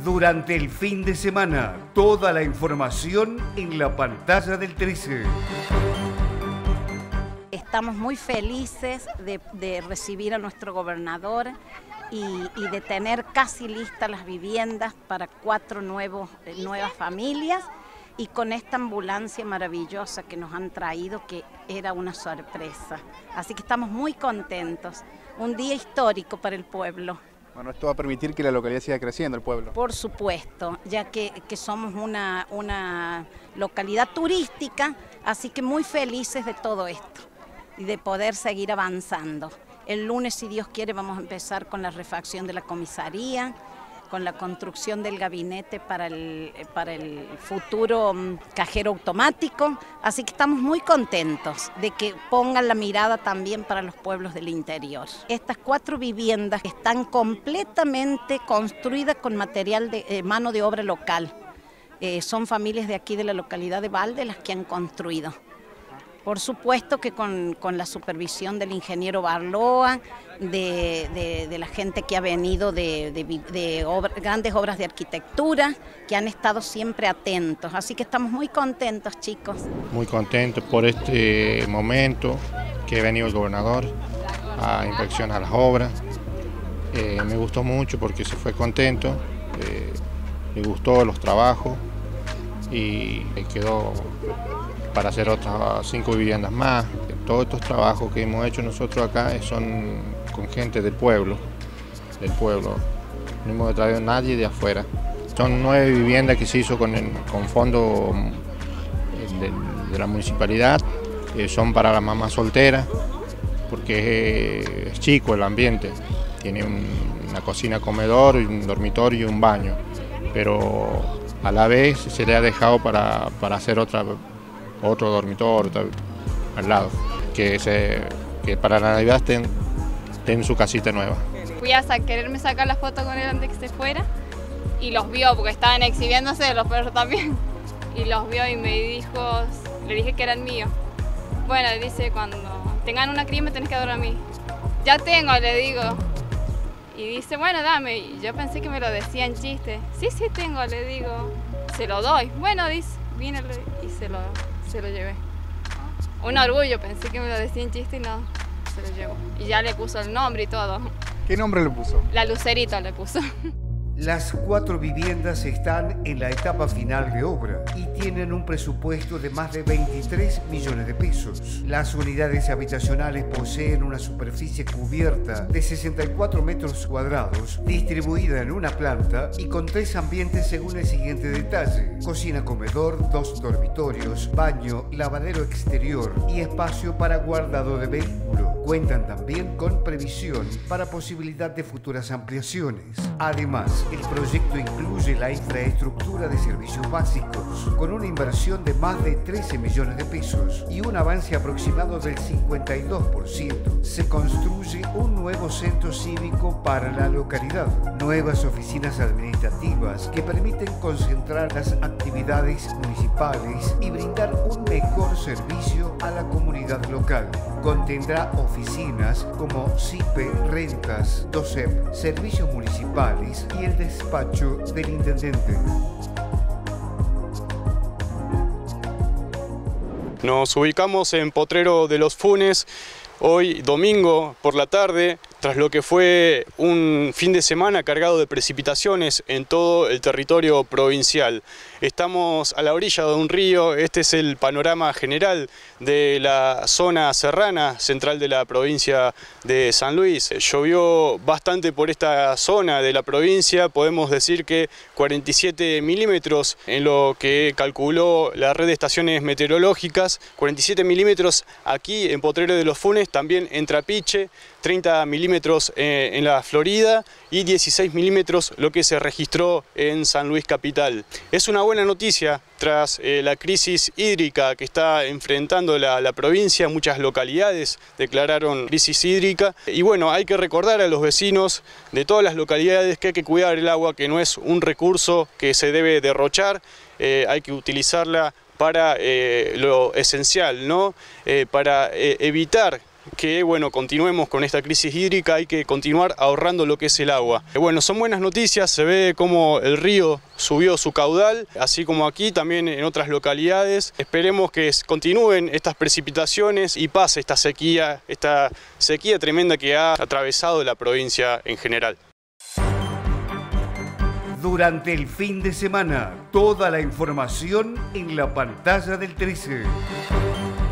Durante el fin de semana, toda la información en la pantalla del 13. Estamos muy felices de recibir a nuestro gobernador y de tener casi listas las viviendas para 4 nuevas familias, y con esta ambulancia maravillosa que nos han traído, que era una sorpresa. Así que estamos muy contentos. Un día histórico para el pueblo. Bueno, esto va a permitir que la localidad siga creciendo, el pueblo. Por supuesto, ya que somos una localidad turística, así que muy felices de todo esto y de poder seguir avanzando. El lunes, si Dios quiere, vamos a empezar con la refacción de la comisaría, con la construcción del gabinete para el futuro cajero automático. Así que estamos muy contentos de que pongan la mirada también para los pueblos del interior. Estas 4 viviendas están completamente construidas con material de mano de obra local. Son familias de aquí de la localidad de Valde las que han construido. Por supuesto que con la supervisión del ingeniero Barloa, de la gente que ha venido de grandes obras de arquitectura, que han estado siempre atentos. Así que estamos muy contentos, chicos. Muy contentos por este momento que ha venido el gobernador a inspeccionar las obras. Me gustó mucho porque se fue contento, le gustó los trabajos y quedó para hacer otras 5 viviendas más. Todos estos trabajos que hemos hecho nosotros acá son con gente del pueblo. No hemos traído a nadie de afuera. Son 9 viviendas que se hizo con fondos de la municipalidad. Son para las mamás solteras, porque es chico el ambiente. Tiene una cocina, comedor, un dormitorio y un baño. Pero a la vez se le ha dejado para hacer otro dormitorio al lado, que para la Navidad estén su casita nueva. Fui a quererme sacar la foto con él antes que se fuera y los vio porque estaban exhibiéndose los perros también, y los vio y me dijo, le dije que eran míos. Bueno, dice, cuando tengan una cría me tenés que dar a mí. Ya tengo, le digo. Y dice, bueno, dame. Y yo pensé que me lo decía en chiste. Sí tengo, le digo. Se lo doy. Bueno, dice, vine y se lo llevé. Un orgullo, pensé que me lo decía en chiste y no, se lo llevó. Y ya le puso el nombre y todo. ¿Qué nombre le puso? La Lucerito le puso. Las 4 viviendas están en la etapa final de obra y tienen un presupuesto de más de 23 millones de pesos. Las unidades habitacionales poseen una superficie cubierta de 64 metros cuadrados, distribuida en una planta y con 3 ambientes según el siguiente detalle: cocina, comedor, 2 dormitorios, baño, lavadero exterior y espacio para guardado de vehículo. Cuentan también con previsión para posibilidad de futuras ampliaciones. Además, el proyecto incluye la infraestructura de servicios básicos, con una inversión de más de 13 millones de pesos y un avance aproximado del 52%. Se construye un nuevo centro cívico para la localidad, nuevas oficinas administrativas que permiten concentrar las actividades municipales y brindar un mejor servicio a la comunidad local. Contendrá oficinas como CIPE, rentas, DOCEP, servicios municipales y el despacho del intendente. Nos ubicamos en Potrero de los Funes, hoy domingo por la tarde, tras lo que fue un fin de semana cargado de precipitaciones en todo el territorio provincial. Estamos a la orilla de un río, este es el panorama general de la zona serrana central de la provincia de San Luis. Llovió bastante por esta zona de la provincia, podemos decir que 47 milímetros en lo que calculó la red de estaciones meteorológicas, 47 milímetros aquí en Potrero de los Funes, también en Trapiche, 30 milímetros en la Florida y 16 milímetros lo que se registró en San Luis capital. Es una buena noticia tras la crisis hídrica que está enfrentando la provincia. Muchas localidades declararon crisis hídrica y bueno, hay que recordar a los vecinos de todas las localidades que hay que cuidar el agua, que no es un recurso que se debe derrochar, hay que utilizarla para lo esencial, ¿no? Para evitar que bueno, continuemos con esta crisis hídrica, hay que continuar ahorrando lo que es el agua. Bueno, son buenas noticias, se ve como el río subió su caudal, así como aquí, también en otras localidades. Esperemos que continúen estas precipitaciones y pase esta sequía tremenda que ha atravesado la provincia en general. Durante el fin de semana, toda la información en la pantalla del 13.